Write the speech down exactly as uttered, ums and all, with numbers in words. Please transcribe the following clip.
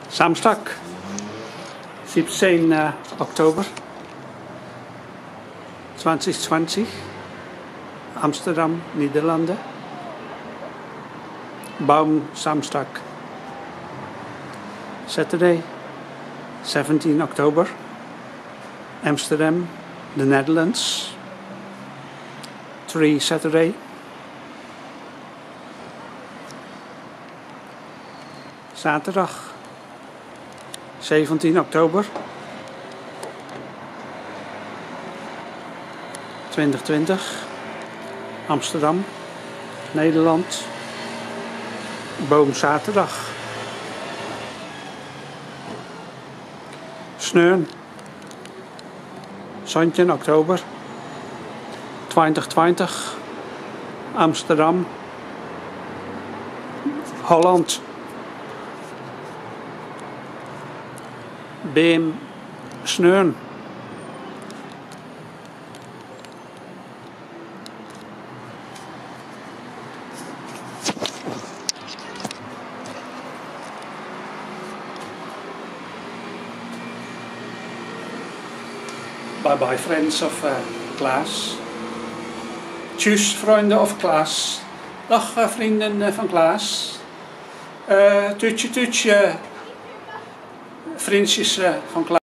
Samstag, siebzehn Oktober zwanzig zwanzig, Amsterdam, Niederlande. Baumsamstag. Saturday, seventeenth October, Amsterdam, the Netherlands. Tree Saturday. Zaterdag, zeventien Oktober twintig twintig, Amsterdam, Nederland. Boomzaterdag. Sneeuw, zeventien Oktober twintig twintig, Amsterdam, Holland. Beem sneeuw. Bye bye friends of uh, Klaas. Tjus vrienden of Klaas. Dag uh, vrienden uh, van Klaas. Uh, tutje tutje vriendjes uh, van Klaas.